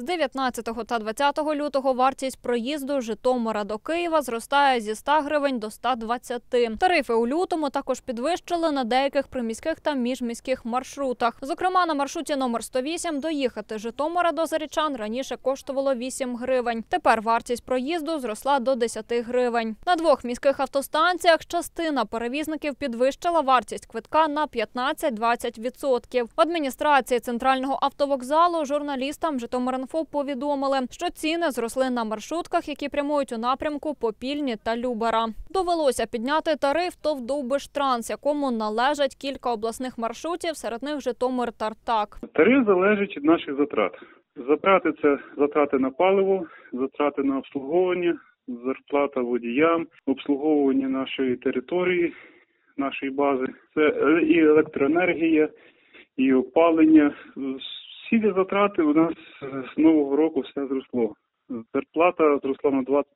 З 19 та 20 лютого вартість проїзду з Житомира до Києва зростає зі 100 гривень до 120. Тарифи у лютому також підвищили на деяких приміських та міжміських маршрутах. Зокрема, на маршруті номер 108 доїхати з Житомира до Зарічан раніше коштувало 8 гривень. Тепер вартість проїзду зросла до 10 гривень. На двох міських автостанціях частина перевізників підвищила вартість квитка на 15-20%. В адміністрації центрального автовокзалу журналістам Житомир.Інфо повідомили, що ціни зросли на маршрутках, які прямують у напрямку Попільні та Любара. Довелося підняти тариф ТОВ «Довбиштранс», якому належать кілька обласних маршрутів, серед них Житомир-Тартак. Тариф залежить від наших затрат. Затрати – це затрати на паливо, затрати на обслуговування, зарплата водіям, обслуговування нашої території, нашої бази. Це і електроенергія, і опалення. Всі ці затрати у нас з нового року все зросло. Зарплата зросла на 20%.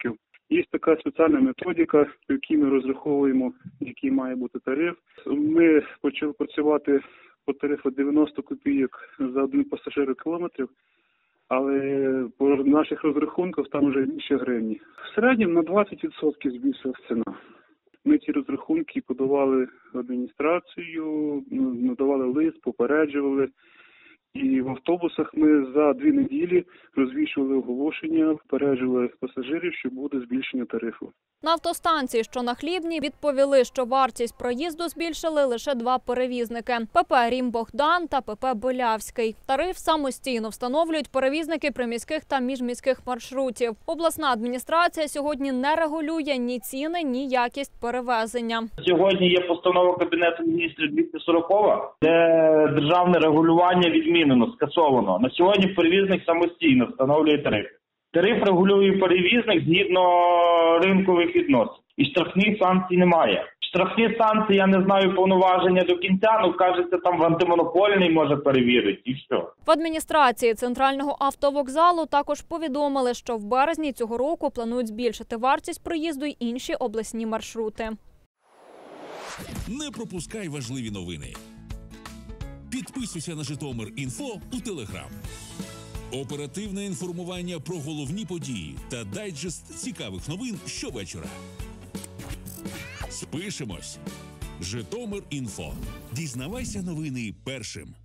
Є така спеціальна методика, по якій ми розраховуємо, який має бути тариф. Ми почали працювати по тарифу 90 копійок за один пасажир-кілометрів, але по наших розрахунках там вже більше гривні. В середньому на 20% збільшилася ціна. Ми ці розрахунки подавали в адміністрацію, надавали лист, попереджували. І в автобусах ми за 2 неділі розвішували оголошення, попереджували пасажирів, що буде збільшення тарифу. На автостанції, що на Хлібній, відповіли, що вартість проїзду збільшили лише 2 перевізники – ПП «Рім-Богдан» та ПП «Болявський». Тариф самостійно встановлюють перевізники приміських та міжміських маршрутів. Обласна адміністрація сьогодні не регулює ні ціни, ні якість перевезення. Сьогодні є постанова Кабінету міністрів 240, де державне регулювання відмінено, скасовано. На сьогодні перевізник самостійно встановлює тариф. Тариф регулює перевізник згідно ринкових відносин. І штрафних санкцій немає. Штрафні санкції, я не знаю повноваження до кінця, кажеться, там антимонопольний може перевірити і все. В адміністрації центрального автовокзалу також повідомили, що в березні цього року планують збільшити вартість проїзду й інші обласні маршрути. Не пропускай важливі новини. Підписуйся на Житомир.Інфо у Телеграм. Оперативне інформування про головні події та дайджест цікавих новин щовечора. Спишемось. Житомир.Інфо. Дізнавайся новини першим.